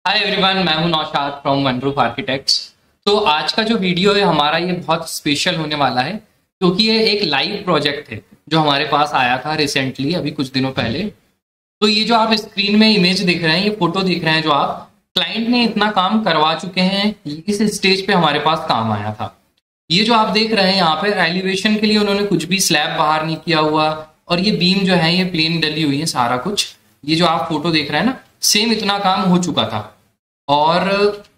हाय everyone, मैं हूं Naushad from one roof architects. तो आज का जो वीडियो है हमारा ये बहुत स्पेशल होने वाला है क्योंकि ये एक लाइव प्रोजेक्ट है जो हमारे पास आया था रिसेंटली, अभी कुछ दिनों पहले। तो ये जो आप स्क्रीन में इमेज देख रहे हैं, ये फोटो देख रहे हैं, जो आप क्लाइंट ने इतना काम करवा चुके हैं, इस स्टेज पे हमारे पास काम आया था। ये जो आप देख रहे हैं यहाँ पे एलिवेशन के लिए उन्होंने कुछ भी स्लैब बाहर नहीं किया हुआ, और ये बीम जो है ये प्लेन डली हुई है सारा कुछ। ये जो आप फोटो देख रहे हैं ना, सेम इतना काम हो चुका था। और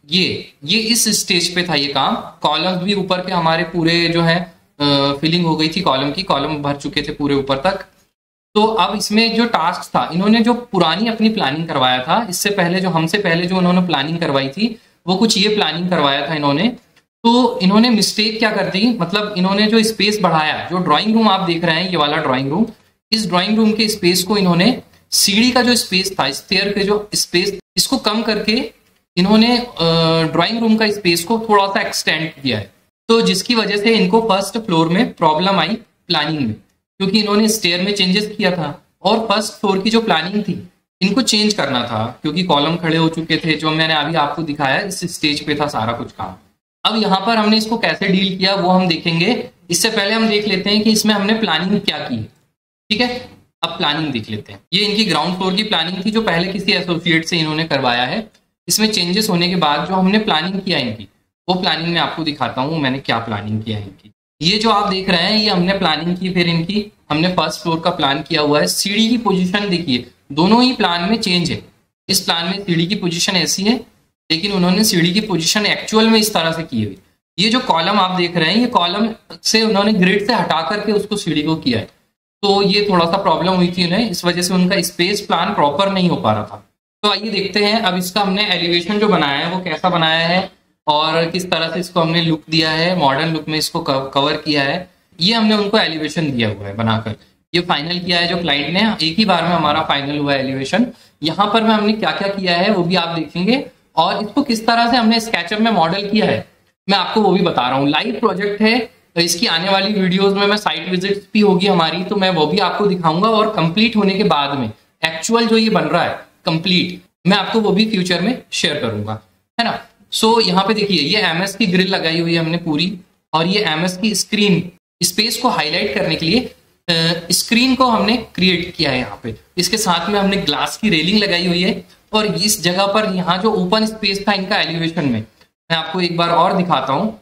ये इस स्टेज पे था ये काम। कॉलम्स भी ऊपर के हमारे पूरे जो है फिलिंग हो गई थी, कॉलम भर चुके थे पूरे ऊपर तक। तो अब इसमें जो टास्क था, इन्होंने जो पुरानी अपनी प्लानिंग करवाया था, इससे पहले जो हमसे पहले जो उन्होंने प्लानिंग करवाई थी वो कुछ ये प्लानिंग करवाया था इन्होंने। तो इन्होंने मिस्टेक क्या कर दी, मतलब इन्होंने जो स्पेस बढ़ाया, जो ड्राइंग रूम आप देख रहे हैं ये वाला ड्राइंग रूम, इस ड्राइंग रूम के स्पेस को इन्होंने, सीढ़ी का जो स्पेस था, स्टेयर के जो स्पेस, इसको कम करके इन्होंने ड्राइंग रूम का स्पेस को थोड़ा सा एक्सटेंड किया है। तो जिसकी वजह से इनको फर्स्ट फ्लोर में प्रॉब्लम आई प्लानिंग में, क्योंकि इन्होंने स्टेयर में चेंजेस किया था और फर्स्ट फ्लोर की जो प्लानिंग थी इनको चेंज करना था, क्योंकि कॉलम खड़े हो चुके थे। जो मैंने अभी आपको दिखाया इस स्टेज पे था सारा कुछ काम। अब यहाँ पर हमने इसको कैसे डील किया वो हम देखेंगे। इससे पहले हम देख लेते हैं कि इसमें हमने प्लानिंग क्या की है। ठीक है, अब प्लानिंग देख लेते हैं। ये इनकी ग्राउंड फ्लोर की प्लानिंग थी जो पहले किसी एसोसिएट से इन्होंने करवाया है। इसमें चेंजेस होने के बाद जो हमने प्लानिंग किया इनकी, वो प्लानिंग में आपको दिखाता हूँ मैंने क्या प्लानिंग किया है इनकी। ये जो आप देख रहे हैं ये हमने प्लानिंग की, फिर इनकी हमने फर्स्ट फ्लोर का प्लान किया हुआ है। सीढ़ी की पोजीशन देखिए, दोनों ही प्लान में चेंज है। इस प्लान में सीढ़ी की पोजीशन ऐसी है, लेकिन उन्होंने सीढ़ी की पोजीशन एक्चुअल में इस तरह से की हुई। ये जो कॉलम आप देख रहे हैं, ये कॉलम से उन्होंने ग्रिड से हटा करके उसको सीढ़ी को किया है। तो ये थोड़ा सा प्रॉब्लम हुई थी उन्हें, इस वजह से उनका स्पेस प्लान प्रॉपर नहीं हो पा रहा था। तो आइए देखते हैं अब इसका हमने एलिवेशन जो बनाया है वो कैसा बनाया है और किस तरह से इसको हमने लुक दिया है, मॉडर्न लुक में इसको कवर किया है। ये हमने उनको एलिवेशन दिया हुआ है बनाकर, ये फाइनल किया है जो क्लाइंट ने, एक ही बार में हमारा फाइनल हुआ है एलिवेशन। यहाँ पर में हमने क्या क्या किया है वो भी आप देखेंगे, और इसको किस तरह से हमने स्केचअप में मॉडल किया है मैं आपको वो भी बता रहा हूँ। लाइव प्रोजेक्ट है, तो इसकी आने वाली वीडियोस में मैं साइट विजिट भी होगी हमारी, तो मैं वो भी आपको दिखाऊंगा। और कंप्लीट होने के बाद में एक्चुअल जो ये बन रहा है कंप्लीट, मैं आपको वो भी फ्यूचर में शेयर करूंगा, है ना। सो यहाँ पे देखिए, ये एमएस की ग्रिल लगाई हुई है हमने पूरी, और ये एमएस की स्क्रीन, स्पेस को हाईलाइट करने के लिए स्क्रीन को हमने क्रिएट किया है यहाँ पे। इसके साथ में हमने ग्लास की रेलिंग लगाई हुई है, और इस जगह पर यहाँ जो ओपन स्पेस था इनका एलिवेशन में, मैं आपको एक बार और दिखाता हूँ।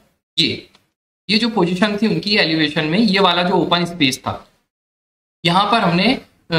ये जो पोजीशन थी उनकी एलिवेशन में, ये वाला जो ओपन स्पेस था, यहाँ पर हमने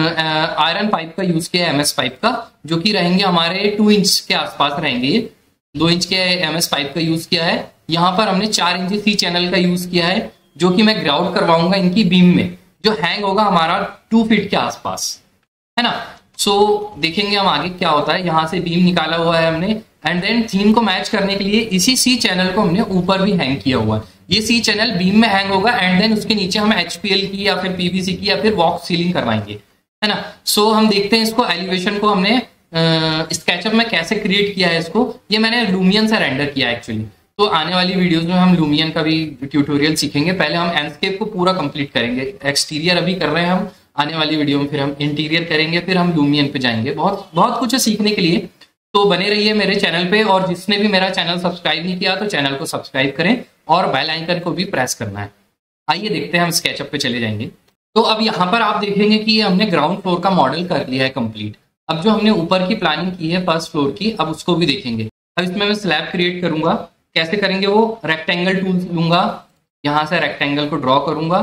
आयरन पाइप का यूज किया है, एमएस पाइप का, जो कि रहेंगे हमारे 2 इंच के आसपास रहेंगे। ये 2 इंच के एमएस पाइप का यूज किया है। यहाँ पर हमने 4 इंच सी चैनल का यूज किया है, जो कि मैं ग्राउंड करवाऊंगा इनकी बीम में, जो हैंग होगा हमारा 2 फीट के आसपास, है ना। सो देखेंगे हम आगे क्या होता है। यहाँ से बीम निकाला हुआ है हमने, एंड देन थीम को मैच करने के लिए इसी सी चैनल को हमने ऊपर भी हैंग किया हुआ है। ये सी चैनल बीम में हैंग होगा, एंड देन उसके नीचे हम एचपीएल की या फिर पीवीसी की या फिर वॉक सीलिंग करवाएंगे, है ना। सो हम देखते हैं इसको, एलिवेशन को हमने स्केचअप में कैसे क्रिएट किया है इसको। ये मैंने लूमियन से रेंडर किया है एक्चुअली। तो आने वाली वीडियोस में हम लूमियन का भी ट्यूटोरियल सीखेंगे। पहले हम एंडस्केप को पूरा कंप्लीट करेंगे, एक्सटीरियर अभी कर रहे हैं हम, आने वाली वीडियो में फिर हम इंटीरियर करेंगे, फिर हम लूमियन पे जाएंगे। बहुत बहुत कुछ है सीखने के लिए, तो बने रहिए मेरे चैनल पे। और जिसने भी मेरा चैनल सब्सक्राइब नहीं किया तो चैनल को सब्सक्राइब करें, और बेल आइकन को भी प्रेस करना है। आइए देखते हैं, हम स्केचअप पे चले जाएंगे। तो अब यहाँ पर आप देखेंगे कि ये हमने ग्राउंड फ्लोर का मॉडल कर लिया है कंप्लीट। अब जो हमने ऊपर की प्लानिंग की है फर्स्ट फ्लोर की, अब उसको भी देखेंगे। अब इसमें मैं स्लैब क्रिएट करूंगा, कैसे करेंगे वो, रेक्टेंगल टूल लूंगा, यहाँ से रेक्टेंगल को ड्रॉ करूंगा,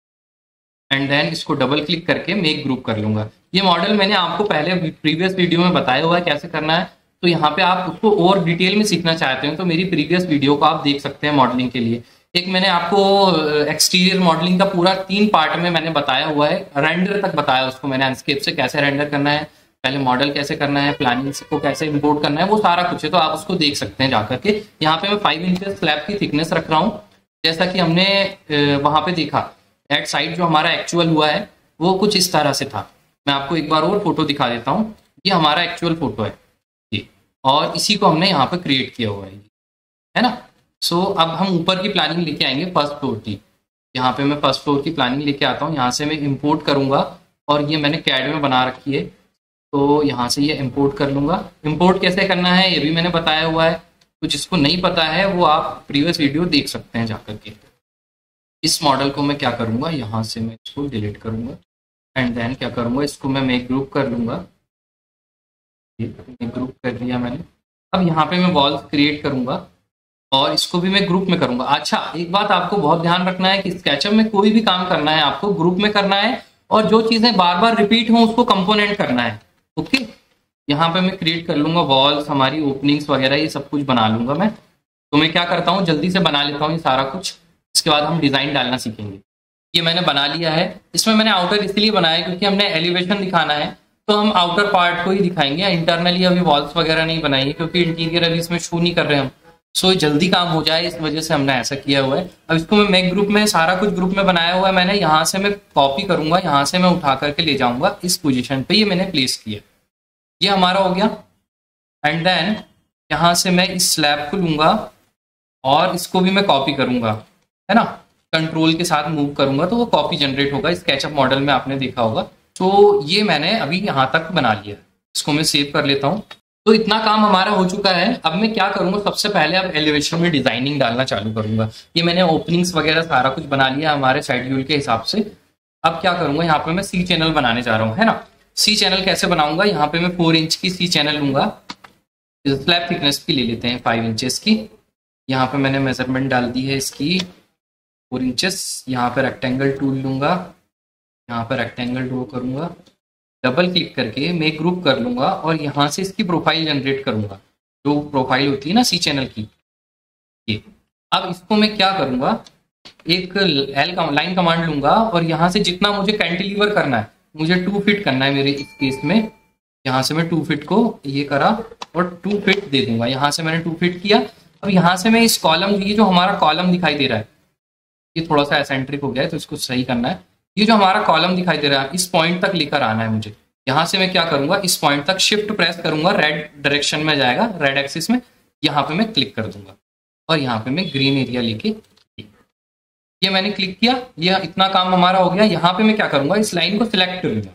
एंड देन इसको डबल क्लिक करके मेक ग्रुप कर लूंगा। ये मॉडल मैंने आपको पहले प्रीवियस वीडियो में बताया हुआ है कैसे करना है। तो यहाँ पे आप उसको और डिटेल में सीखना चाहते हैं तो मेरी प्रीवियस वीडियो को आप देख सकते हैं मॉडलिंग के लिए। एक मैंने आपको एक्सटीरियर मॉडलिंग का पूरा 3 पार्ट में मैंने बताया हुआ है, रेंडर तक बताया उसको मैंने, लैंडस्केप से कैसे रेंडर करना है, पहले मॉडल कैसे करना है, प्लानिंग को कैसे इंपोर्ट करना है, वो सारा कुछ है। तो आप उसको देख सकते हैं जाकर के। यहाँ पे मैं 5 इंचेस स्लैब की थिकनेस रख रहा हूँ, जैसा कि हमने वहां पे देखा। एट साइड जो हमारा एक्चुअल हुआ है वो कुछ इस तरह से था। मैं आपको एक बार और फोटो दिखा देता हूँ। ये हमारा एक्चुअल फोटो है ये, और इसी को हमने यहाँ पे क्रिएट किया हुआ है ना। सो अब हम ऊपर की प्लानिंग लेके आएंगे फर्स्ट फ्लोर की। यहाँ पे मैं फर्स्ट फ्लोर की प्लानिंग लेके आता हूँ, यहाँ से मैं इंपोर्ट करूंगा, और ये मैंने कैड में बना रखी है। तो यहाँ से ये इंपोर्ट कर लूंगा। इंपोर्ट कैसे करना है ये भी मैंने बताया हुआ है, तो जिसको नहीं पता है वो आप प्रीवियस वीडियो देख सकते हैं जाकर के। इस मॉडल को मैं क्या करूँगा, यहाँ से मैं इसको डिलीट करूँगा एंड देन क्या करूँगा, इसको मैं मेक ग्रुप कर लूँगा। मेक ग्रुप कर दिया मैंने। अब यहाँ पे मैं वॉल्स क्रिएट करूँगा और इसको भी मैं ग्रुप में करूँगा। अच्छा, एक बात आपको बहुत ध्यान रखना है कि स्केचअप में कोई भी काम करना है आपको ग्रुप में करना है, और जो चीज़ें बार बार रिपीट हों उसको कंपोनेंट करना है। ओके, यहाँ पे मैं क्रिएट कर लूँगा वॉल्स, हमारी ओपनिंग्स वगैरह ये सब कुछ बना लूँगा मैं। तो मैं क्या करता हूँ, जल्दी से बना लेता हूँ ये सारा कुछ, इसके बाद हम डिज़ाइन डालना सीखेंगे। ये मैंने बना लिया है। इसमें मैंने आउटर इसलिए बनाया क्योंकि हमने एलिवेशन दिखाना है, तो हम आउटर पार्ट को ही दिखाएंगे। इंटरनली अभी वॉल्स वगैरह नहीं बनाएंगे क्योंकि इंटीरियर अभी इसमें शो नहीं कर रहे हम, सो जल्दी काम हो जाए इस वजह से हमने ऐसा किया हुआ है। अब इसको मैं मेक ग्रुप में, सारा कुछ ग्रुप में बनाया हुआ है मैंने। यहाँ से मैं कॉपी करूंगा, यहाँ से मैं उठा करके ले जाऊंगा इस पोजीशन पे, ये मैंने प्लेस किया, ये हमारा हो गया। एंड देन यहाँ से मैं इस स्लैब को लूंगा और इसको भी मैं कॉपी करूंगा, है ना, कंट्रोल के साथ मूव करूंगा तो वो कॉपी जनरेट होगा। स्केचअप मॉडल में आपने देखा होगा। तो ये मैंने अभी यहाँ तक बना लिया, इसको मैं सेव कर लेता हूँ। तो इतना काम हमारा हो चुका है। अब मैं क्या करूंगा, सबसे पहले अब एलिवेशन में डिजाइनिंग डालना चालू करूंगा। ये मैंने ओपनिंग्स वगैरह सारा कुछ बना लिया हमारे शेड्यूल के हिसाब से। अब क्या करूंगा, यहाँ पे मैं सी चैनल बनाने जा रहा हूँ, है ना। सी चैनल कैसे बनाऊंगा, यहाँ पे मैं 4 इंच की सी चैनल लूंगा। स्लैब थिकनेस भी ले लेते हैं 5 इंचेस की। यहाँ पे मैंने मेजरमेंट डाल दी है इसकी 4 इंचेस। यहाँ पे रेक्टेंगल टूल लूंगा, यहाँ पे रेक्टेंगल ड्रॉ करूंगा, डबल क्लिक करके मैं ग्रुप कर लूंगा और यहाँ से इसकी प्रोफाइल जनरेट करूंगा, जो प्रोफाइल होती है ना सी चैनल की, ये। अब इसको मैं क्या करूंगा, एक लाइन कमांड लूंगा और यहाँ से जितना मुझे कैंटिलीवर करना है, मुझे 2 फीट करना है मेरे इस केस में। यहाँ से मैं 2 फीट को ये करा और 2 फीट दे दूंगा। यहाँ से मैंने 2 फीट किया। अब यहाँ से मैं इस कॉलम, ये जो हमारा कॉलम दिखाई दे रहा है, ये थोड़ा सा एसेंट्रिक हो गया है तो इसको सही करना है। ये जो हमारा कॉलम दिखाई दे रहा है, इस पॉइंट तक लेकर आना है मुझे। यहाँ से मैं क्या करूंगा, इस पॉइंट तक शिफ्ट प्रेस करूंगा, रेड डायरेक्शन में जाएगा, रेड एक्सिस में। यहाँ पे मैं क्लिक कर दूंगा और यहाँ पे मैं ग्रीन एरिया लेके, ये मैंने क्लिक किया, ये इतना काम हमारा हो गया। यहाँ पे मैं क्या करूंगा, इस लाइन को सिलेक्ट करूंगा,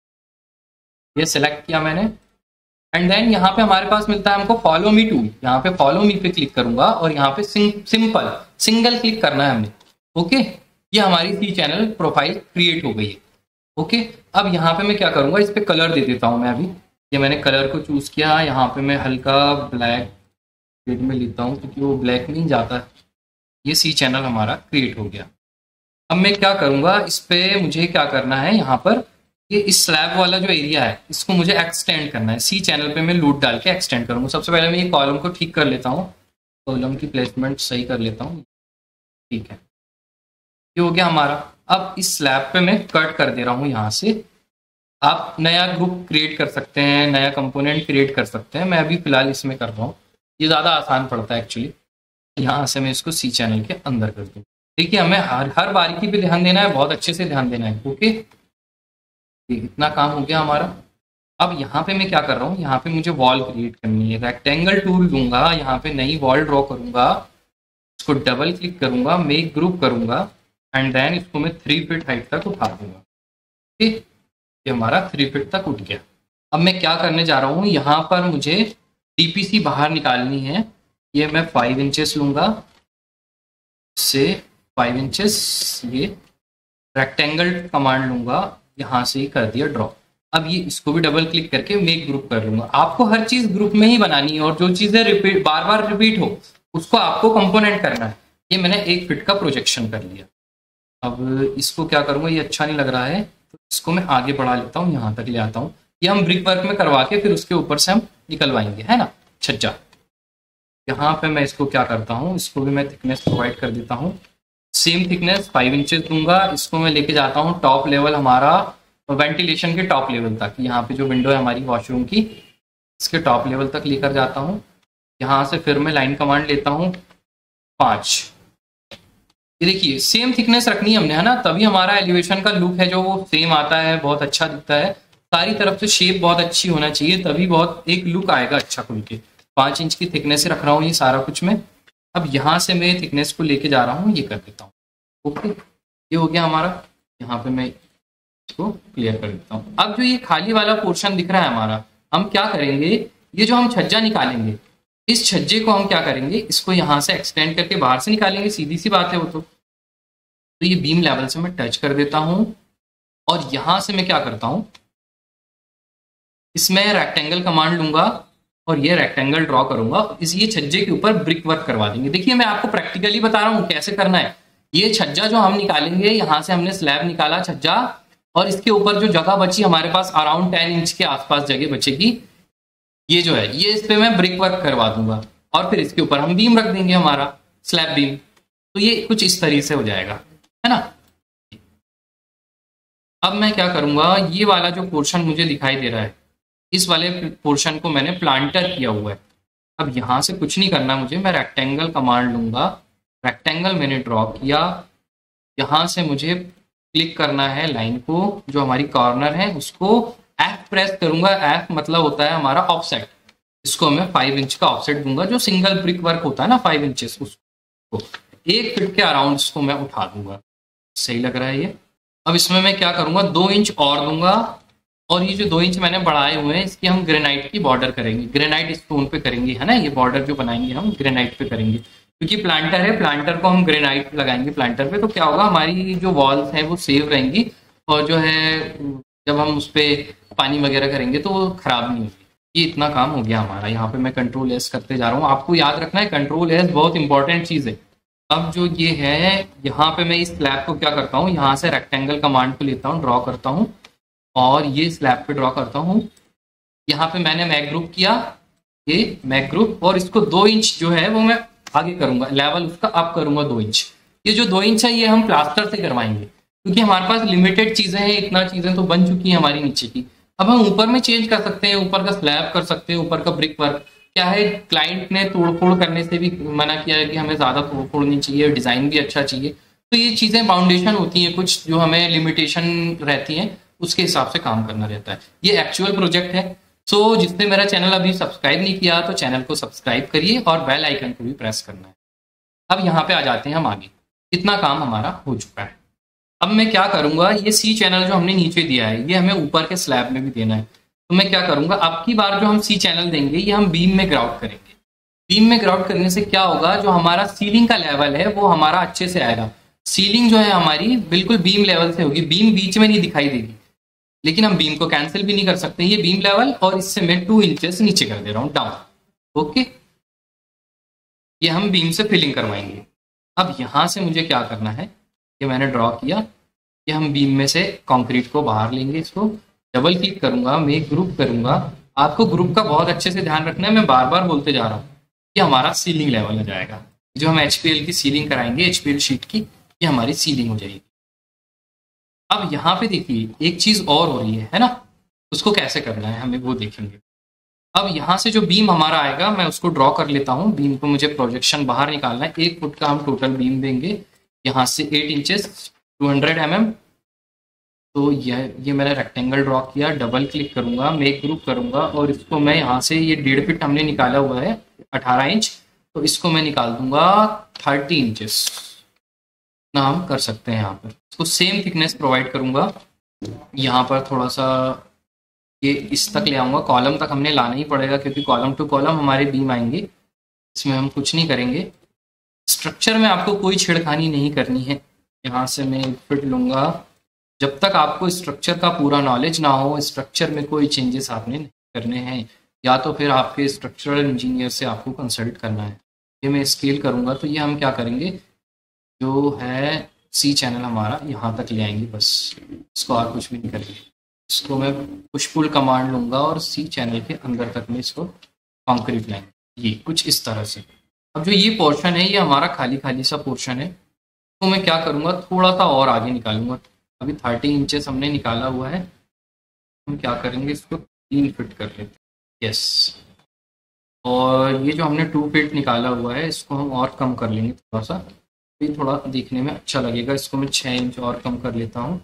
ये सिलेक्ट किया मैंने। एंड देन यहाँ पे हमारे पास मिलता है हमको फॉलो मी टूल। यहाँ पे फॉलो मी पे क्लिक करूंगा और यहाँ पे सिंपल सिंगल क्लिक करना है हमने। ओके, ये हमारी सी चैनल प्रोफाइल क्रिएट हो गई है। ओके, अब यहाँ पे मैं क्या करूंगा, इस पे कलर दे देता हूँ मैं। अभी ये मैंने कलर को चूज किया, यहाँ पे मैं हल्का ब्लैक शेड में लेता हूँ क्योंकि वो ब्लैक नहीं जाता। ये सी चैनल हमारा क्रिएट हो गया। अब मैं क्या करूंगा, इस पे मुझे क्या करना है, यहाँ पर ये इस स्लैब वाला जो एरिया है इसको मुझे एक्सटेंड करना है। सी चैनल पे मैं लूट डाल के एक्सटेंड करूंगा। सबसे पहले मैं ये कॉलम को ठीक कर लेता हूँ, कॉलम की प्लेसमेंट सही कर लेता हूँ। ठीक है, ये हो गया हमारा। अब इस स्लैब पे मैं कट कर दे रहा हूँ यहाँ से। आप नया ग्रुप क्रिएट कर सकते हैं, नया कंपोनेंट क्रिएट कर सकते हैं। मैं अभी फिलहाल इसमें कर रहा हूँ, ये ज़्यादा आसान पड़ता है एक्चुअली। यहाँ से मैं इसको सी चैनल के अंदर कर दूँ। ठीक है, हमें हर बारीकी पे ध्यान देना है, बहुत अच्छे से ध्यान देना है। ओके, इतना काम हो गया हमारा। अब यहाँ पे मैं क्या कर रहा हूँ, यहाँ पे मुझे वॉल क्रिएट करनी है। रेक्टेंगल टूल लूंगा, यहाँ पे नई वॉल ड्रॉ करूंगा, इसको डबल क्लिक करूंगा, मेक ग्रुप करूंगा एंड देन इसको मैं 3 फीट हाइट तक उठा दूंगा। ठीक, ये हमारा 3 फीट तक उठ गया। अब मैं क्या करने जा रहा हूँ, यहाँ पर मुझे डीपीसी बाहर निकालनी है। ये मैं 5 इंचेस लूंगा, से 5 इंचेस, ये रेक्टेंगल कमांड लूंगा, यहाँ से ही कर दिया ड्रॉ। अब ये इसको भी डबल क्लिक करके मेक ग्रुप कर लूंगा। आपको हर चीज ग्रुप में ही बनानी है और जो चीजें रिपीट बार बार रिपीट हो उसको आपको कंपोनेंट करना है। ये मैंने 1 फीट का प्रोजेक्शन कर लिया। अब इसको क्या करूंगा, ये अच्छा नहीं लग रहा है तो इसको मैं आगे बढ़ा लेता हूँ, यहाँ तक ले आता हूँ। ये हम ब्रिक वर्क में करवा के फिर उसके ऊपर से हम निकलवाएंगे, है ना, छज्जा। यहाँ पे मैं इसको क्या करता हूँ, इसको भी मैं थिकनेस प्रोवाइड कर देता हूँ। सेम थिकनेस 5 इंचेस दूंगा। इसको मैं लेके जाता हूँ टॉप लेवल, हमारा वेंटिलेशन के टॉप लेवल तक। यहाँ पे जो विंडो है हमारी वॉशरूम की, इसके टॉप लेवल तक लेकर जाता हूँ। यहाँ से फिर मैं लाइन कमांड लेता हूँ 5। ये देखिए सेम थिकनेस रखनी है हमने, है ना, तभी हमारा एलिवेशन का लुक है जो वो सेम आता है, बहुत अच्छा दिखता है। सारी तरफ से शेप बहुत अच्छी होना चाहिए, तभी बहुत एक लुक आएगा अच्छा खुल के। 5 इंच की थिकनेस से रख रहा हूँ ये सारा कुछ मैं। अब यहाँ से मैं थिकनेस को लेके जा रहा हूँ, ये कर देता हूँ। ओके, ये हो गया हमारा। यहाँ पे मैं इसको क्लियर कर देता हूँ। अब जो ये खाली वाला पोर्शन दिख रहा है हमारा, हम क्या करेंगे, ये जो हम छज्जा निकालेंगे, इस छज्जे को हम क्या करेंगे, इसको यहाँ से एक्सटेंड करके बाहर से निकालेंगे, सीधी सी बात है वो तो ये बीम लेवल से मैं टच कर देता हूँ और यहाँ से मैं क्या करता हूँ, इसमें रेक्टेंगल कमांड लूंगा और ये रेक्टेंगल ड्रॉ करूंगा। ये छज्जे के ऊपर ब्रिक वर्क करवा देंगे। देखिए मैं आपको प्रैक्टिकली बता रहा हूँ कैसे करना है। ये छज्जा जो हम निकालेंगे, यहाँ से हमने स्लैब निकाला छज्जा, और इसके ऊपर जो जगह बची हमारे पास अराउंड 10 इंच के आसपास जगह बचेगी, ये जो है ये इस पे मैं ब्रिक वर्क करवा दूंगा और फिर इसके ऊपर हम बीम रख देंगे, हमारा स्लैब बीम। तो ये कुछ इस तरीके से हो जाएगा, है ना। अब मैं क्या करूंगा, ये वाला जो पोर्शन मुझे दिखाई दे रहा है, इस वाले पोर्शन को मैंने प्लांटर किया हुआ है। अब यहाँ से कुछ नहीं करना मुझे, मैं रेक्टेंगल कमांड लूंगा, रेक्टेंगल मैंने ड्रॉ किया, यहाँ से मुझे क्लिक करना है लाइन को, जो हमारी कॉर्नर है उसको F प्रेस करूंगा। F मतलब होता है हमारा ऑफसेट। इसको मैं 5 इंच का ऑफसेट दूंगा, जो सिंगल ब्रिक वर्क होता है ना 5 इंचेस, उसको 1 फीट के अराउंड इसको मैं उठा दूंगा। सही लग रहा है ये। अब इसमें मैं क्या करूंगा, 2 इंच और दूंगा, और ये जो 2 इंच मैंने बढ़ाए हुए हैं इसकी हम ग्रेनाइट की बॉर्डर करेंगे, ग्रेनाइट स्टोन पे करेंगे, है ना। ये बॉर्डर जो बनाएंगे हम ग्रेनाइट पे करेंगे, क्योंकि प्लांटर है, प्लांटर को हम ग्रेनाइट लगाएंगे प्लांटर पे। तो क्या होगा, हमारी जो वॉल्स हैं वो सेव रहेंगी, और जो है जब हम उस पर पानी वगैरह करेंगे तो वो खराब नहीं होगी। ये इतना काम हो गया हमारा। यहाँ पे मैं कंट्रोल एस करते जा रहा हूँ। आपको याद रखना है कंट्रोल एस बहुत इंपॉर्टेंट चीज़ है। अब जो ये है, यहाँ पे मैं इस स्लैब को क्या करता हूँ, यहाँ से रेक्टेंगल कमांड को लेता हूँ, ड्रॉ करता हूँ और ये स्लैब पे ड्रॉ करता हूँ। यहाँ पे मैंने मैक ग्रुप किया, ये मैक ग्रुप, और इसको 2 इंच जो है वो मैं आगे करूंगा, लेवल उसका अप करूंगा 2 इंच। ये जो 2 इंच है ये हम प्लास्टर से करवाएंगे, क्योंकि हमारे पास लिमिटेड चीजें हैं, इतना चीजें तो बन चुकी है हमारी नीचे की। अब हम ऊपर में चेंज कर सकते हैं, ऊपर का स्लैब कर सकते हैं, ऊपर का ब्रिक वर्क। क्या है, क्लाइंट ने तोड़फोड़ करने से भी मना किया है कि हमें ज्यादा तोड़फोड़ नहीं चाहिए, डिजाइन भी अच्छा चाहिए। तो ये चीजें फाउंडेशन होती है कुछ, जो हमें लिमिटेशन रहती है, उसके हिसाब से काम करना रहता है। ये एक्चुअल प्रोजेक्ट है। सो जिसने मेरा चैनल अभी सब्सक्राइब नहीं किया तो चैनल को सब्सक्राइब करिए और बेल आइकन को भी प्रेस करना है। अब यहाँ पे आ जाते हैं हम आगे। इतना काम हमारा हो चुका है। अब मैं क्या करूंगा, ये सी चैनल जो हमने नीचे दिया है ये हमें ऊपर के स्लैब में भी देना है। तो मैं क्या करूंगा, अब की बार जो हम सी चैनल देंगे ये हम बीम में ग्राउट करेंगे। बीम में ग्राउट करने से क्या होगा, जो हमारा सीलिंग का लेवल है वो हमारा अच्छे से आएगा। सीलिंग जो है हमारी बिल्कुल बीम लेवल से होगी, बीम बीच में नहीं दिखाई देगी। लेकिन हम बीम को कैंसिल भी नहीं कर सकते, ये बीम लेवल, और इससे मैं 2 इंचेस नीचे कर दे रहा हूँ, डाउन। ओके, ये हम बीम से फिलिंग करवाएंगे। अब यहाँ से मुझे क्या करना है, ये मैंने ड्रॉ किया, ये हम बीम में से कंक्रीट को बाहर लेंगे, इसको डबल क्लिक करूंगा, मेक ग्रुप करूंगा। आपको ग्रुप का बहुत अच्छे से ध्यान रखना है, मैं बार बार बोलते जा रहा हूँ। ये हमारा सीलिंग लेवल आ जाएगा। जो हम HPL की सीलिंग कराएंगे, HPL शीट की, ये हमारी सीलिंग हो जाएगी। अब यहाँ पे देखिए एक चीज और हो रही है ना, उसको कैसे करना है हमें वो देखेंगे। अब यहाँ से जो बीम हमारा आएगा मैं उसको ड्रॉ कर लेता हूँ। बीम को मुझे प्रोजेक्शन बाहर निकालना है। 1 फुट का हम टोटल बीम देंगे, यहाँ से 8 इंचेस 200 mm। तो ये मैंने रेक्टेंगल ड्रॉ किया, डबल क्लिक करूंगा, मेक ग्रुप करूंगा, और इसको मैं यहाँ से, ये 1.5 फीट हमने निकाला हुआ है 18 इंच, तो इसको मैं निकाल दूंगा 30 इंचेस ना हम कर सकते हैं। यहाँ पर इसको सेम थिकनेस प्रोवाइड करूंगा। यहाँ पर थोड़ा सा ये इस तक ले आऊँगा, कॉलम तक हमने लाना ही पड़ेगा, क्योंकि कॉलम टू कॉलम हमारे बीम आएंगे। इसमें हम कुछ नहीं करेंगे। स्ट्रक्चर में आपको कोई छेड़खानी नहीं करनी है। यहाँ से मैं 1 फीट लूँगा। जब तक आपको स्ट्रक्चर का पूरा नॉलेज ना हो, स्ट्रक्चर में कोई चेंजेस आपने नहीं करने हैं, या तो फिर आपके स्ट्रक्चरल इंजीनियर से आपको कंसल्ट करना है। ये मैं स्केल करूँगा, तो ये हम क्या करेंगे, जो है सी चैनल हमारा यहाँ तक ले आएंगे, बस इसको और कुछ भी नहीं करेंगे। इसको मैं पुश पुल कमांड लूँगा और सी चैनल के अंदर तक में इसको कंक्रीट लाएंगे, ये कुछ इस तरह से। अब जो ये पोर्शन है ये हमारा खाली खाली सा पोर्शन है, तो मैं क्या करूँगा, थोड़ा सा और आगे निकालूंगा। अभी 30 इंचेस हमने निकाला हुआ है, हम क्या करेंगे, इसको 3 फीट कर लेते हैं, यस। और ये जो हमने 2 फीट निकाला हुआ है इसको हम और कम कर लेंगे थोड़ा सा, ये थोड़ा दिखने में अच्छा लगेगा। इसको मैं 6 इंच और कम कर लेता हूँ।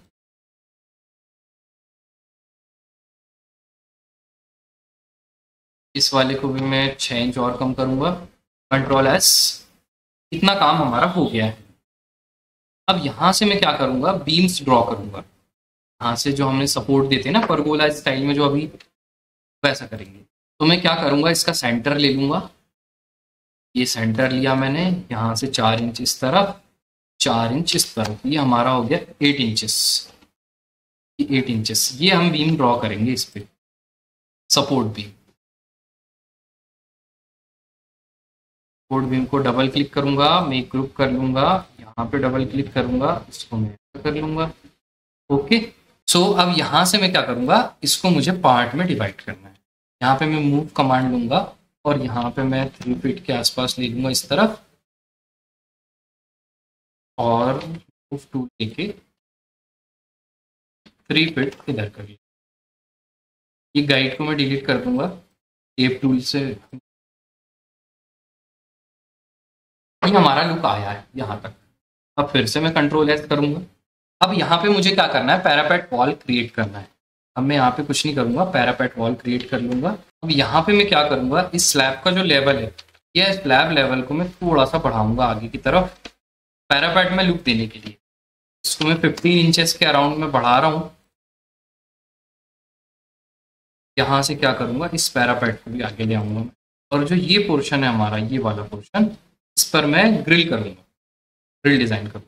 इस वाले को भी मैं 6 इंच और कम करूँगा, कंट्रोल एस। इतना काम हमारा हो गया है। अब यहाँ से मैं क्या करूँगा, बीम्स ड्रॉ करूँगा। यहाँ से जो हमने सपोर्ट देते हैं ना परगोला स्टाइल में जो अभी, वैसा करेंगे। तो मैं क्या करूँगा, इसका सेंटर ले लूँगा। ये सेंटर लिया मैंने, यहाँ से 4 इंच इस तरफ, 4 इंच इस तरफ, ये हमारा हो गया 8 इंचेस। 8 इंचेस ये हम बीम ड्रॉ करेंगे इस पे, सपोर्ट बीम। सपोर्ट बीम को डबल क्लिक करूंगा, मेक ग्रुप कर लूंगा, यहाँ पे डबल क्लिक करूंगा, इसको मैं कर लूंगा। ओके, सो अब यहाँ से मैं क्या करूंगा, इसको मुझे पार्ट में डिवाइड करना है। यहाँ पे मैं मूव कमांड लूंगा और यहाँ पे मैं 3 फीट के आसपास ले लूंगा इस तरफ, और मूव टूल लेके 3 फीट इधर कर लिया। ये गाइड को मैं डिलीट कर दूंगा टेप टूल से। ये हमारा लुक आया है यहाँ तक। अब फिर से मैं कंट्रोल एस करूंगा। अब यहाँ पे मुझे क्या करना है, पैरापेट वॉल क्रिएट करना है। अब मैं यहाँ पे कुछ नहीं करूंगा, पैरापेट वॉल क्रिएट कर लूंगा। अब यहाँ पे मैं क्या करूंगा, इस स्लैब का जो लेवल है, यह स्लैब लेवल को मैं थोड़ा सा बढ़ाऊंगा आगे की तरफ, पैरापेट में लुक देने के लिए। इसको मैं 15 इंचेस के अराउंड में बढ़ा रहा हूँ। यहाँ से क्या करूंगा, इस पैरापेट को भी आगे ले आऊंगा, और जो ये पोर्शन है हमारा, ये वाला पोर्शन, इस पर मैं ग्रिल करूंगा, ग्रिल डिजाइन करूंगा।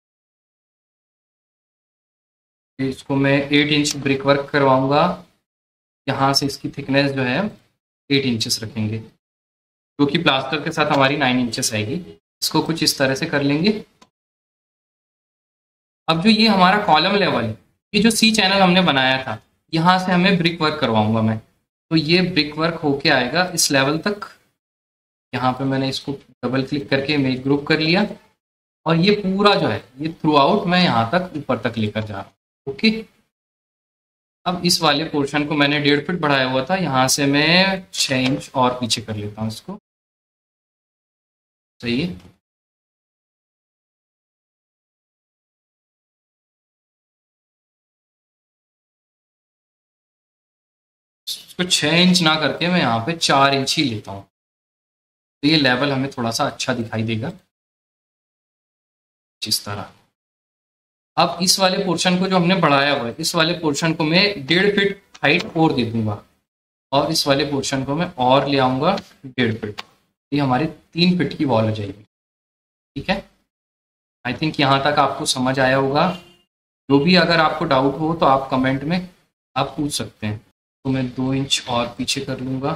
इसको मैं 8 इंच ब्रिक वर्क करवाऊंगा। यहाँ से इसकी थिकनेस जो है 8 इंचेस रखेंगे, जो कि प्लास्टर के साथ हमारी 9 इंचेस आएगी। इसको कुछ इस तरह से कर लेंगे। अब जो ये हमारा कॉलम लेवल है, ये जो सी चैनल हमने बनाया था, यहाँ से हमें ब्रिक वर्क करवाऊंगा मैं। तो ये ब्रिक वर्क होके आएगा इस लेवल तक। यहाँ पे मैंने इसको डबल क्लिक करके मेक ग्रुप कर लिया, और ये पूरा जो है ये थ्रू आउट मैं यहाँ तक ऊपर तक लेकर जा रहा हूँ। ओके, अब इस वाले पोर्शन को मैंने 1.5 फीट बढ़ाया हुआ था, यहाँ से मैं 6 इंच और पीछे कर लेता हूँ इसको। सही है। इसको 6 इंच ना करके मैं यहाँ पे 4 इंच ही लेता हूँ, तो ये लेवल हमें थोड़ा सा अच्छा दिखाई देगा जिस तरह। अब इस वाले पोर्शन को जो हमने बढ़ाया हुआ है, इस वाले पोर्शन को मैं 1.5 फीट हाइट और दे दूंगा, और इस वाले पोर्शन को मैं और ले आऊंगा 1.5 फीट। ये हमारी 3 फीट की वॉल हो जाएगी। ठीक है, आई थिंक यहाँ तक आपको समझ आया होगा। जो भी अगर आपको डाउट हो तो आप कमेंट में आप पूछ सकते हैं। तो मैं 2 इंच और पीछे कर लूँगा,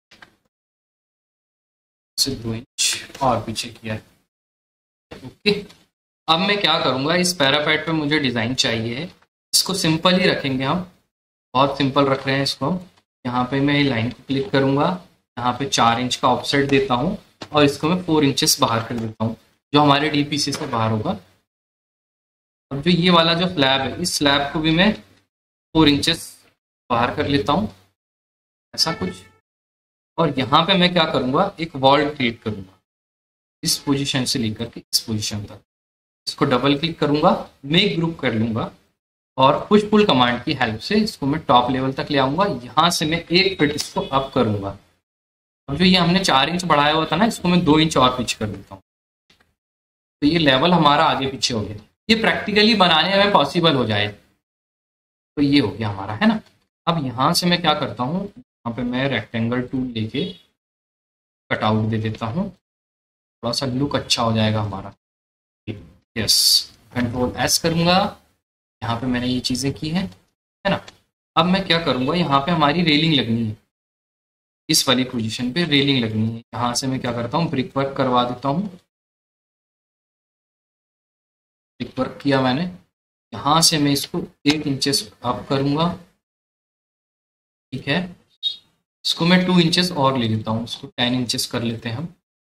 से 2 इंच और पीछे किया है। ओके, अब मैं क्या करूँगा, इस पैरापेट पे मुझे डिज़ाइन चाहिए। इसको सिंपल ही रखेंगे हम, बहुत सिंपल रख रहे हैं इसको हम। यहाँ पे मैं लाइन को क्लिक करूँगा, यहाँ पे 4 इंच का ऑफसेट देता हूँ, और इसको मैं 4 इंचेस बाहर कर देता हूँ, जो हमारे डीपीसी से बाहर होगा। अब जो ये वाला जो स्लैब है, इस स्लैब को भी मैं 4 इंचेस बाहर कर लेता हूँ, ऐसा कुछ। और यहाँ पे मैं क्या करूँगा, एक वॉल क्रिएट करूँगा, इस पोजीशन से लेकर के इस पोजीशन तक। इसको डबल क्लिक करूँगा, मेक ग्रुप कर लूँगा, और पुश पुल कमांड की हेल्प से इसको मैं टॉप लेवल तक ले आऊँगा। यहाँ से मैं 1 फीट इसको अप करूँगा। अब जो ये हमने 4 इंच बढ़ाया हुआ था ना, इसको मैं 2 इंच और पीछे कर देता हूँ, तो ये लेवल हमारा आगे पीछे हो गया। ये प्रैक्टिकली बनाने में पॉसिबल हो जाए, तो ये हो गया हमारा, है ना। अब यहाँ से मैं क्या करता हूँ, यहाँ पे मैं रेक्टेंगल टूल लेके कट आउट दे देता हूँ, थोड़ा सा लुक अच्छा हो जाएगा हमारा। यस, कंट्रोल एस करूँगा। यहाँ पे मैंने ये चीज़ें की हैं, है ना। अब मैं क्या करूँगा, यहाँ पे हमारी रेलिंग लगनी है, इस वाली पोजीशन पे रेलिंग लगनी है। यहाँ से मैं क्या करता हूँ, ब्रिक वर्क करवा देता हूँ। ब्रिक वर्क किया मैंने, यहाँ से मैं इसको 8 इंचेस अप करूँगा। ठीक है, इसको मैं 2 इंचेस और ले लेता हूँ, इसको 10 इंचेस कर लेते हैं हम।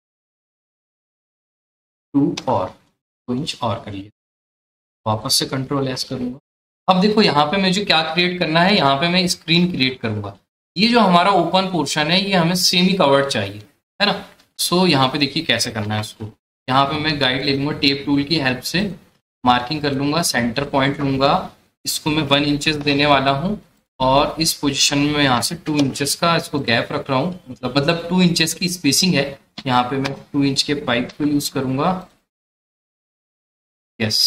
2 इंच और कर लिए, वापस से कंट्रोल एस करूँगा। अब देखो यहाँ पे मुझे क्या क्रिएट करना है, यहाँ पे मैं स्क्रीन क्रिएट करूँगा। ये जो हमारा ओपन पोर्शन है, ये हमें सेमी कवर्ड चाहिए, है ना। सो यहाँ पे देखिए कैसे करना है उसको। यहाँ पे मैं गाइड ले लूँगा, टेप टूल की हेल्प से मार्किंग कर लूँगा, सेंटर पॉइंट लूँगा, इसको मैं 1 इंचेस देने वाला हूँ, और इस पोजीशन में यहाँ से 2 इंचेस का इसको गैप रख रहा हूँ, मतलब 2 इंचेस की स्पेसिंग है। यहाँ पे मैं 2 इंच के पाइप को यूज़ करूँगा। यस,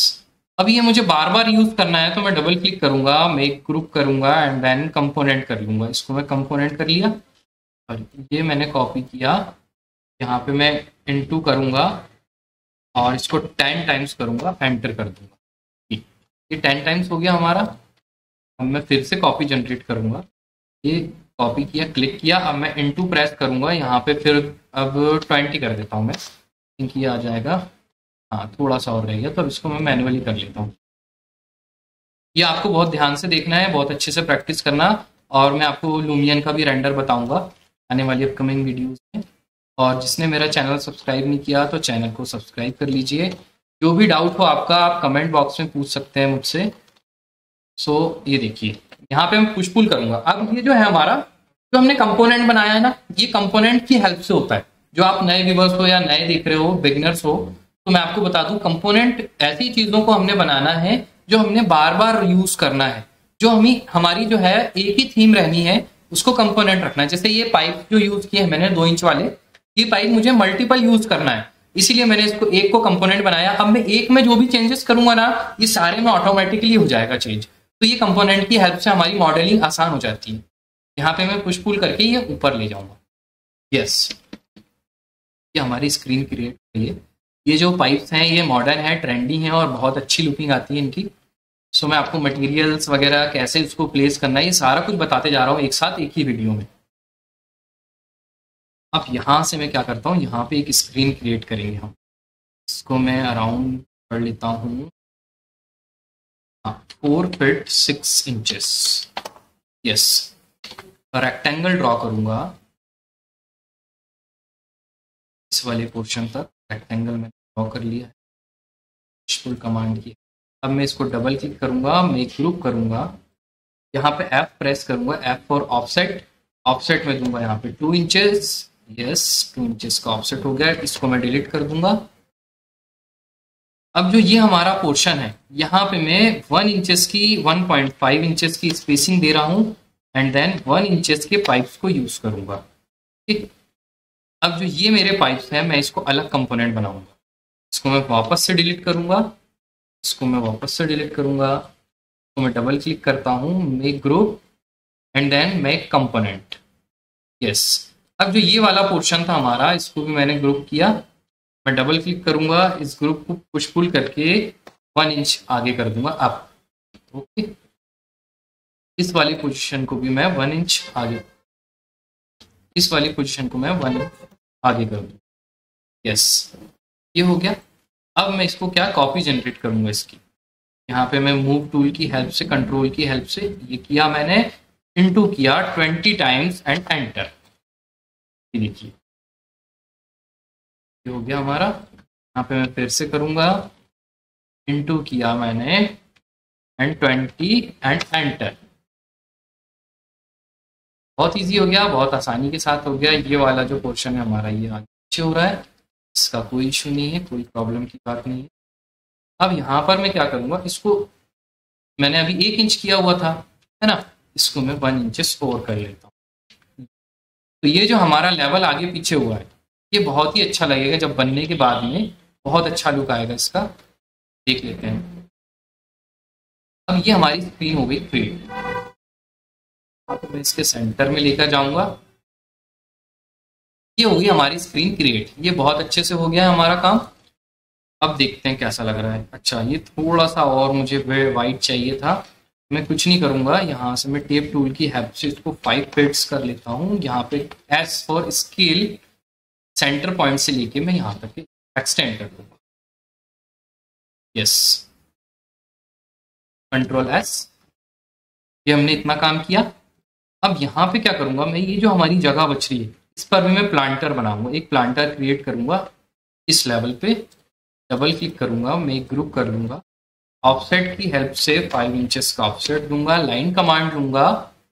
अब ये मुझे बार बार यूज करना है तो मैं डबल क्लिक करूंगा, मेक ग्रुप करूंगा एंड देन कंपोनेंट कर लूंगा। इसको मैं कंपोनेंट कर लिया और ये मैंने कॉपी किया, यहाँ पे मैं इनटू करूंगा और इसको 10 टाइम्स करूंगा, एंटर कर दूंगा। ठीक, ये 10 टाइम्स हो गया हमारा। अब मैं फिर से कॉपी जनरेट करूंगा, ये कॉपी किया, क्लिक किया, अब मैं इनटू प्रेस करूंगा यहाँ पे, फिर अब 20 कर देता हूँ मैं, थिंक ये आ जाएगा। हाँ थोड़ा सा और रह गया, तो अब इसको मैं मैनुअली कर लेता हूँ। ये आपको बहुत ध्यान से देखना है, बहुत अच्छे से प्रैक्टिस करना, और मैं आपको लूमियन का भी रेंडर बताऊंगा आने वाली अपकमिंग वीडियोस में। और जिसने मेरा चैनल सब्सक्राइब नहीं किया तो चैनल को सब्सक्राइब कर लीजिए। जो भी डाउट हो आपका आप कमेंट बॉक्स में पूछ सकते हैं मुझसे। सो ये देखिए यहाँ पे मैं पुश पुल करूंगा। अब ये जो है हमारा, जो हमने कंपोनेंट बनाया है ना, ये कंपोनेंट की हेल्प से होता है। जो आप नए व्यूअर्स हो या नए देख रहे हो, बिगिनर्स हो, तो मैं आपको बता दूं, कंपोनेंट ऐसी चीजों को हमने बनाना है जो हमने बार बार यूज करना है, जो हमारी जो है एक ही थीम रहनी है, उसको कंपोनेंट रखना है। जैसे ये पाइप जो यूज किए हैं मैंने 2 इंच वाले, ये पाइप मुझे मल्टीपल यूज करना है, इसीलिए मैंने इसको एक को कंपोनेंट बनाया। अब मैं एक में जो भी चेंजेस करूंगा ना, ये सारे में ऑटोमेटिकली हो जाएगा चेंज। तो ये कंपोनेंट की हेल्प से हमारी मॉडलिंग आसान हो जाती है। यहाँ पे मैं पुश पुल करके ये ऊपर ले जाऊंगा। यस, ये हमारी स्क्रीन क्रिएट हुई है। ये जो पाइप्स हैं ये मॉडर्न है, ट्रेंडी हैं और बहुत अच्छी लुकिंग आती है इनकी। सो मैं आपको मटेरियल्स वगैरह कैसे इसको प्लेस करना है, ये सारा कुछ बताते जा रहा हूँ एक साथ एक ही वीडियो में। अब यहाँ से मैं क्या करता हूँ, यहाँ पे एक स्क्रीन क्रिएट करेंगे हम। इसको मैं अराउंड कर लेता हूँ 4 feet 6 inches. Yes, rectangle draw करूंगा इस वाले पोर्शन तक। रेक्टेंगल में ड्रॉ कर लिया है, पुश कमांड की। अब मैं इसको डबल क्लिक करूंगा, मेक ग्रुप करूंगा, यहाँ पे F प्रेस करूंगा, F फॉर ऑफसेट। ऑफसेट में दूंगा यहाँ पे 2 इंचेस। यस, 2 इंचेस का ऑफसेट हो गया। इसको मैं डिलीट कर दूंगा। अब जो ये हमारा पोर्शन है, यहाँ पे मैं 1 इंचेस की 1.5 इंचेस की स्पेसिंग दे रहा हूँ एंड देन 1 इंचेस के पाइप्स को यूज करूंगा। ठीक, अब जो ये मेरे पाइप्स हैं मैं इसको अलग कंपोनेंट बनाऊंगा। इसको मैं वापस से डिलीट करूंगा, इसको मैं वापस से डिलीट करूंगा, तो मैं डबल क्लिक करता हूँ, make group and then make component. Yes, अब जो ये वाला पोर्शन था हमारा, इसको भी मैंने ग्रुप किया। मैं डबल क्लिक करूंगा, इस ग्रुप को पुश पुल करके 1 इंच आगे कर दूंगा अप। ओके, इस वाली पोजीशन को भी मैं 1 इंच आगे, इस वाली पोजीशन को मैं 1 इंच आगे कर दूँ। यस, ये हो गया। अब मैं इसको क्या कॉपी जनरेट करूंगा इसकी। यहाँ पे मैं मूव टूल की हेल्प से, कंट्रोल की हेल्प से ये किया मैंने, इनटू किया 20 टाइम्स एंड एंटर। ये देखिए ये हो गया हमारा। यहाँ पे मैं फिर से करूंगा, इनटू किया मैंने एंड 20 एंड एंटर। बहुत इजी हो गया, बहुत आसानी के साथ हो गया। ये वाला जो पोर्शन है हमारा ये आगे पीछे हो रहा है, इसका कोई इशू नहीं है, कोई प्रॉब्लम की बात नहीं है। अब यहाँ पर मैं क्या करूंगा, इसको मैंने अभी 1 इंच किया हुआ था, है ना, इसको मैं 1 इंचेस और कर लेता हूँ। तो ये जो हमारा लेवल आगे पीछे हुआ है, ये बहुत ही अच्छा लगेगा जब बनने के बाद में, बहुत अच्छा लुक आएगा इसका। देख लेते हैं। अब ये हमारी स्क्रीन हो गई क्रिएट। अब मैं इसके सेंटर में लेकर जाऊंगा। ये होगी हमारी स्क्रीन क्रिएट। ये बहुत अच्छे से हो गया है हमारा काम। अब देखते हैं कैसा लग रहा है। अच्छा, ये थोड़ा सा और मुझे वाइट चाहिए था। मैं कुछ नहीं करूंगा, यहाँ से मैं टेप टूल की हेल्प से इसको 5 पिट्स कर लेता हूँ। यहाँ पे S for scale, centre point से लेके मैं यहाँ तक एक्सटेंड कर दूंगा। यस, कंट्रोल एस, ये हमने इतना काम किया। अब यहाँ पे क्या करूंगा मैं, ये जो हमारी जगह बच रही है इस पर भी मैं प्लांटर बनाऊंगा। एक प्लांटर क्रिएट करूंगा इस लेवल पे, डबल क्लिक करूंगा, मैं ग्रुप कर लूंगा, ऑफसेट की हेल्प से 5 इंचेस का ऑफसेट दूंगा, लाइन कमांड लूंगा।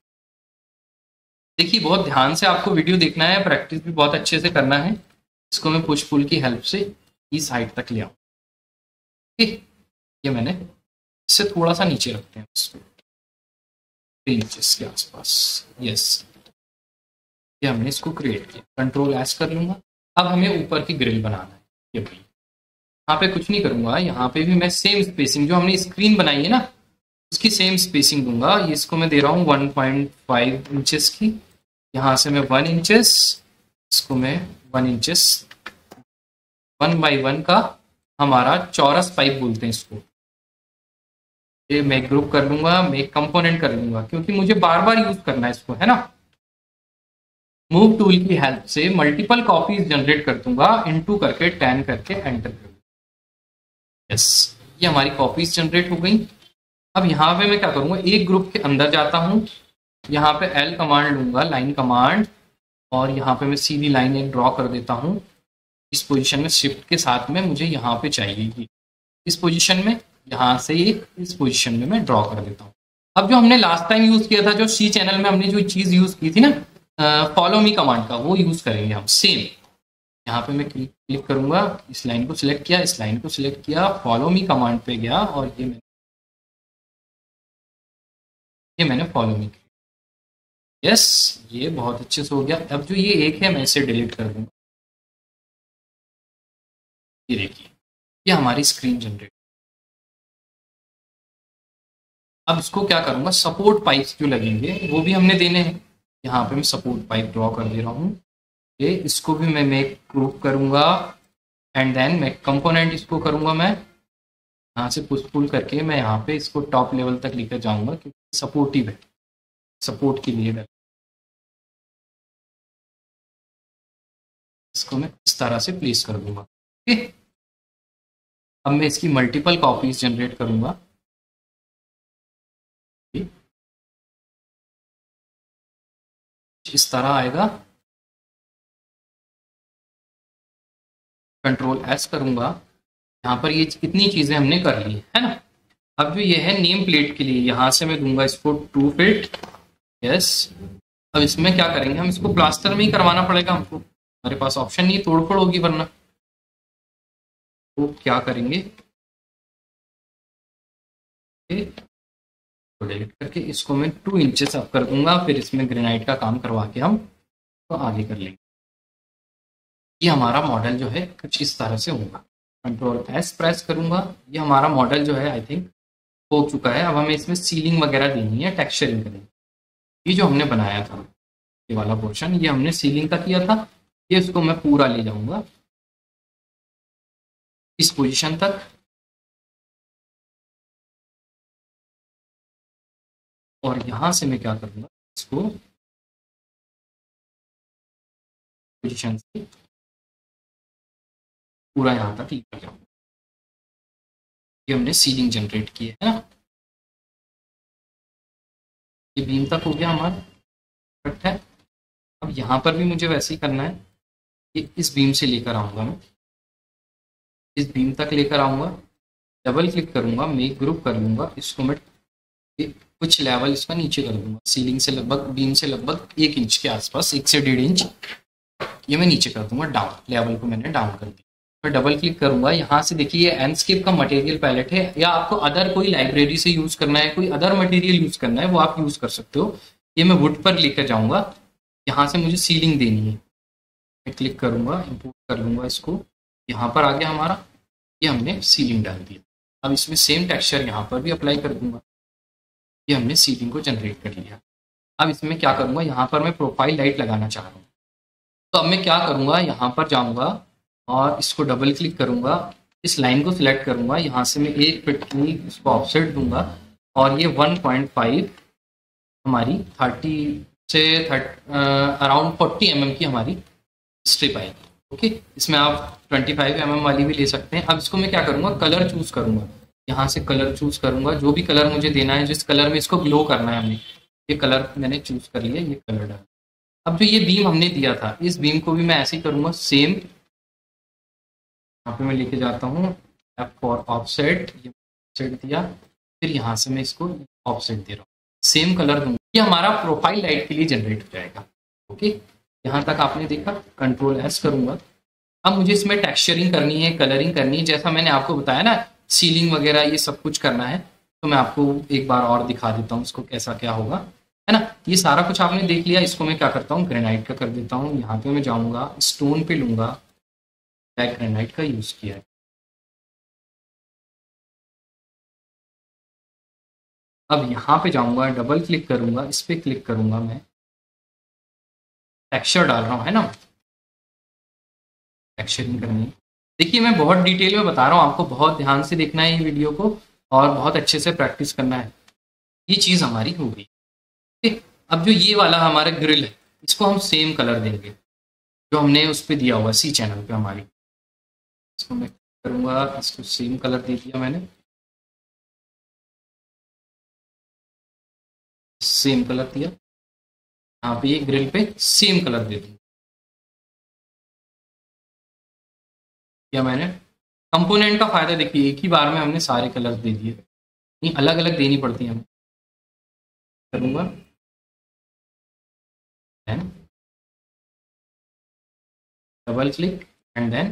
देखिए बहुत ध्यान से आपको वीडियो देखना है, प्रैक्टिस भी बहुत अच्छे से करना है। इसको मैं पुश पुल की हेल्प से इस हाइट तक ले आऊँ। ठीक, ये मैंने इससे थोड़ा सा नीचे रखते हैं इसको, 3 इंचेस के आसपास। यस, ये हमने इसको क्रिएट किया। कंट्रोल एस कर लूंगा। अब हमें ऊपर की ग्रिल बनाना है। ये भाई यहाँ पे कुछ नहीं करूंगा, यहाँ पे भी मैं सेम स्पेसिंग जो हमने स्क्रीन बनाई है ना उसकी सेम स्पेसिंग दूंगा। इसको मैं दे रहा हूँ 1.5 इंचेस की, यहाँ से मैं 1 इंचेस, इसको मैं 1 इंचेस, 1x1 का हमारा चौरस पाइप बोलते हैं इसको। ये मैं ग्रुप कर लूंगा, मैं एक कंपोनेंट कर लूंगा क्योंकि मुझे बार बार यूज करना है इसको, है ना। मूव टूल की हेल्प से मल्टीपल कॉपीज जनरेट कर दूंगा, इनटू करके 10 करके एंटर कर दूंगा। यस, ये हमारी कॉपीज जनरेट हो गई। अब यहाँ पे मैं क्या करूंगा, एक ग्रुप के अंदर जाता हूँ, यहाँ पे L कमांड लूंगा, लाइन कमांड, और यहाँ पे मैं सीधी लाइन एक ड्रॉ कर देता हूँ इस पोजीशन में। शिफ्ट के साथ में मुझे यहाँ पे चाहिए इस पोजीशन में, यहाँ से इस पोजीशन में मैं ड्रॉ कर देता हूँ। अब जो हमने लास्ट टाइम यूज किया था, जो सी चैनल में हमने जो चीज यूज की थी ना, फॉलो मी कमांड का, वो यूज करेंगे हम सेम। यहाँ पे मैं क्लिक करूंगा, इस लाइन को सिलेक्ट किया, इस लाइन को सिलेक्ट किया, फॉलो मी कमांड पे गया और ये मैंने फॉलो मी किया। यस, ये बहुत अच्छे से हो गया। अब जो ये एक है मैं इसे डिलीट कर दूंगा। ये देखिए, ये हमारी स्क्रीन जनरेट। अब इसको क्या करूंगा, सपोर्ट पाइप्स जो लगेंगे वो भी हमने देने हैं। यहाँ पे मैं सपोर्ट पाइप ड्रॉ कर दे रहा हूँ। ये इसको भी मैं एक ग्रुप करूंगा एंड देन मैं कंपोनेंट इसको करूंगा, मैं यहाँ से पुश पुल करके मैं यहाँ पे इसको टॉप लेवल तक लेकर जाऊंगा क्योंकि सपोर्टिव है, सपोर्ट के लिए। इसको मैं इस तरह से प्लेस कर दूंगा। ओके, अब मैं इसकी मल्टीपल कॉपीज जनरेट करूंगा। इस तरह आएगा, कंट्रोल एस करूंगा। यहाँ पर ये इतनी चीजें हमने कर ली है ना। अब जो ये है नेम प्लेट के लिए, यहाँ से मैं दूंगा इसको 2 फीट। यस, अब इसमें क्या करेंगे, हम इसको प्लास्टर में ही करवाना पड़ेगा हमको, हमारे पास ऑप्शन नहीं, तोड़फोड़ होगी वरना। तो क्या करेंगे, डिलीट करके इसको मैं 2 इंचेस अप कर दूंगा, फिर इसमें ग्रेनाइट का काम करवा के हम तो आगे कर लेंगे। ये हमारा मॉडल जो है कुछ इस तरह से होगा। कंट्रोल एस प्रेस करूंगा, ये हमारा मॉडल जो है आई थिंक हो चुका है। अब हमें इसमें सीलिंग वगैरह देनी है, टेक्सचरिंग करेंगे। ये जो हमने बनाया था ये वाला पोर्शन, ये हमने सीलिंग का किया था, ये इसको मैं पूरा ले जाऊंगा इस पोजीशन तक, और यहां से मैं क्या करूंगा, इसको पोजीशन से पूरा यहां तक लेकर जाऊंगा। ये हमने सीलिंग जनरेट की है ना। ये बीम तक हो गया हमारा, करेक्ट है। अब यहाँ पर भी मुझे वैसे ही करना है, कि इस बीम से लेकर आऊंगा मैं, इस बीम तक लेकर आऊंगा, डबल क्लिक करूंगा, मेक ग्रुप कर लूंगा, इसको मैं कुछ लेवल इसका नीचे कर दूंगा, सीलिंग से लगभग, बीम से लगभग 1 इंच के आसपास, 1 से 1.5 इंच ये मैं नीचे कर दूंगा, डाउन लेवल को मैंने डाउन कर दिया। मैं डबल क्लिक करूंगा, यहाँ से देखिए ये एनस्केप का मटेरियल पैलेट है, या आपको अदर कोई लाइब्रेरी से यूज करना है, कोई अदर मटेरियल यूज करना है, वो आप यूज कर सकते हो। ये मैं वुड पर लेकर जाऊंगा, यहाँ से मुझे सीलिंग देनी है, मैं क्लिक करूंगा, इंपोर्ट कर लूंगा इसको, यहाँ पर आ गया हमारा, ये हमने सीलिंग डाल दिया। अब इसमें सेम टेक्सचर यहाँ पर भी अप्लाई कर दूंगा, ये हमने सीलिंग को जनरेट कर लिया। अब इसमें क्या करूंगा, यहाँ पर मैं प्रोफाइल लाइट लगाना चाह रहा हूँ, तो अब मैं क्या करूंगा, यहाँ पर जाऊंगा और इसको डबल क्लिक करूंगा, इस लाइन को सिलेक्ट करूंगा, यहाँ से मैं 1 फीट की इसको ऑफसेट दूंगा, और ये 1.5 हमारी 30 से अराउंड 40 mm की हमारी स्ट्रिप आएगी। ओके, इसमें आप 25 mm वाली भी ले सकते हैं। अब इसको मैं क्या करूंगा, कलर चूज करूंगा, यहाँ से कलर चूज करूंगा, जो भी कलर मुझे देना है, जिस कलर में इसको ग्लो करना है हमें, ये कलर मैंने चूज कर लिया, ये कलर डाल। अब जो ये बीम हमने दिया था, इस बीम को भी मैं ऐसे ही करूंगा, सेम यहाँ पे मैं लेके जाता हूँ, F फॉर ऑफसेट, ये ऑफसेट दिया, फिर यहाँ से मैं इसको ऑफसेट दे रहा हूँ, सेम कलर दूंगा, ये हमारा प्रोफाइल लाइट के लिए जनरेट हो जाएगा। ओके, यहाँ तक आपने देखा, कंट्रोल एस करूंगा। अब मुझे इसमें टेक्सचरिंग करनी है, कलरिंग करनी है, जैसा मैंने आपको बताया ना, सीलिंग वगैरह ये सब कुछ करना है, तो मैं आपको एक बार और दिखा देता हूँ इसको कैसा क्या होगा, है ना। ये सारा कुछ आपने देख लिया, इसको मैं क्या करता हूँ, ग्रेनाइट का कर देता हूँ। यहाँ पे मैं जाऊँगा, स्टोन पे लूँगा, ब्लैक ग्रेनाइट का यूज़ किया है, अब यहाँ पे जाऊंगा, डबल क्लिक करूंगा, इस पे क्लिक करूंगा, मैं टेक्सचर डाल रहा हूँ, है ना, टेक्सचरिंग करनी है। देखिए मैं बहुत डिटेल में बता रहा हूँ आपको, बहुत ध्यान से देखना है ये वीडियो को और बहुत अच्छे से प्रैक्टिस करना है। ये चीज़ हमारी हो गई। ठीक, अब जो ये वाला हमारा ग्रिल है, इसको हम सेम कलर देंगे जो हमने उस पर दिया हुआ है सी चैनल पे हमारी। इसको मैं करूँगा, इसको सेम कलर दे दिया मैंने, सेम कलर दिया। यहाँ पे ये ग्रिल पे सेम कलर दे दूँ या मैंने। कंपोनेंट का फायदा देखिए, एक ही बार में हमने सारे कलर दे दिए, नहीं अलग अलग देनी पड़ती है हमें। करूँगा then double click and then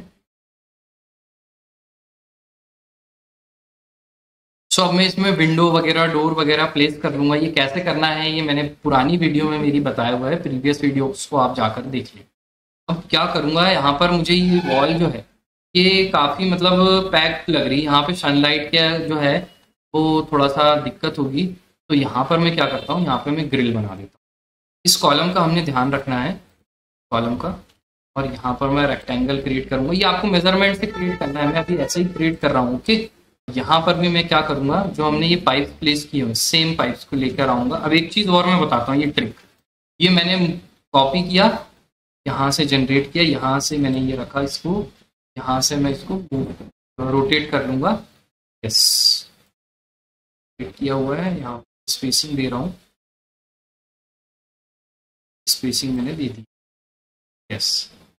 so अब मैं इसमें विंडो वगैरह, डोर वगैरह प्लेस कर लूँगा। ये कैसे करना है ये मैंने पुरानी वीडियो में मेरी बताया हुआ है, प्रीवियस वीडियोस को आप जाकर देख लें। अब क्या करूँगा, यहाँ पर मुझे ये वॉल जो है ये काफ़ी मतलब पैक्ड लग रही है, यहाँ पे सनलाइट का जो है वो थोड़ा सा दिक्कत होगी। तो यहाँ पर मैं क्या करता हूँ, यहाँ पे मैं ग्रिल बना देता हूँ। इस कॉलम का हमने ध्यान रखना है, कॉलम का, और यहाँ पर मैं रेक्टेंगल क्रिएट करूँगा। ये आपको मेजरमेंट से क्रिएट करना है, मैं अभी ऐसे ही क्रिएट कर रहा हूँ। ओके, यहाँ पर भी मैं क्या करूँगा, जो हमने ये पाइप प्लेस किए हुए सेम पाइप्स को लेकर आऊँगा। अब एक चीज़ और मैं बताता हूँ, ये ट्रिक, ये मैंने कॉपी किया, यहाँ से जनरेट किया, यहाँ से मैंने ये रखा, इसको यहाँ से मैं इसको रोटेट कर लूँगा। यस, किया हुआ है, यहाँ स्पेसिंग दे रहा हूँ, स्पेसिंग मैंने दे दी। यस,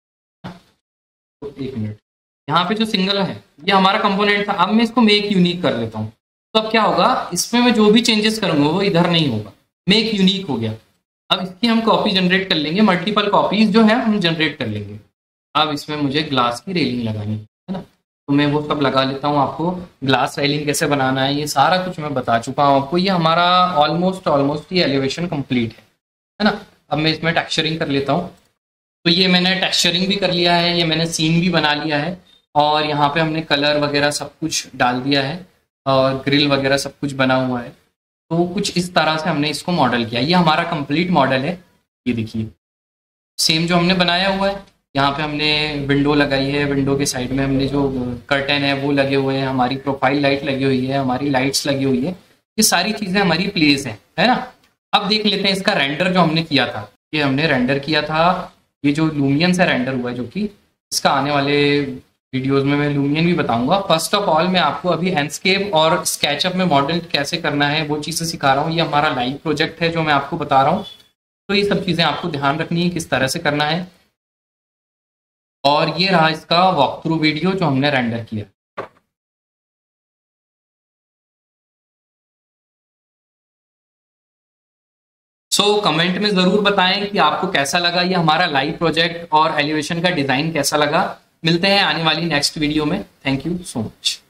तो एक मिनट, यहाँ पे जो सिंगल है ये हमारा कंपोनेंट था। अब मैं इसको मेक यूनिक कर लेता हूँ। तो अब क्या होगा, इसमें मैं जो भी चेंजेस करूँगा वो इधर नहीं होगा, मेक यूनिक हो गया। अब इसकी हम कॉपी जनरेट कर लेंगे, मल्टीपल कॉपीज जो है हम जनरेट कर लेंगे। अब इसमें मुझे ग्लास की रेलिंग लगानी है ना, तो मैं वो सब लगा लेता हूँ। आपको ग्लास रेलिंग कैसे बनाना है ये सारा कुछ मैं बता चुका हूँ आपको। ये हमारा ऑलमोस्ट ये एलिवेशन कंप्लीट है ना। अब मैं इसमें टेक्सचरिंग कर लेता हूँ। तो ये मैंने टेक्सचरिंग भी कर लिया है, ये मैंने सीन भी बना लिया है, और यहाँ पे हमने कलर वगैरह सब कुछ डाल दिया है, और ग्रिल वगैरह सब कुछ बना हुआ है। तो कुछ इस तरह से हमने इसको मॉडल किया। ये हमारा कंप्लीट मॉडल है, ये देखिए सेम जो हमने बनाया हुआ है। यहाँ पे हमने विंडो लगाई है, विंडो के साइड में हमने जो कर्टन है वो लगे हुए हैं, हमारी प्रोफाइल लाइट लगी हुई है, हमारी लाइट्स लगी हुई है, ये सारी चीज़ें हमारी प्लेस है ना। अब देख लेते हैं इसका रेंडर जो हमने किया था। ये हमने रेंडर किया था, ये जो लूमियन से रेंडर हुआ है, जो कि इसका आने वाले वीडियोस में मैं लूमियन भी बताऊंगा। फर्स्ट ऑफ ऑल मैं आपको अभी एंडस्केप और स्केचअप में मॉडल कैसे करना है वो चीज़ें सिखा रहा हूँ। ये हमारा लाइव प्रोजेक्ट है जो मैं आपको बता रहा हूँ, तो ये सब चीज़ें आपको ध्यान रखनी है किस तरह से करना है। और ये रहा इसका वॉक थ्रू वीडियो जो हमने रेंडर किया। कमेंट में ज़रूर बताएं कि आपको कैसा लगा ये हमारा लाइव प्रोजेक्ट और एलिवेशन का डिज़ाइन कैसा लगा। मिलते हैं आने वाली नेक्स्ट वीडियो में। Thank you so much.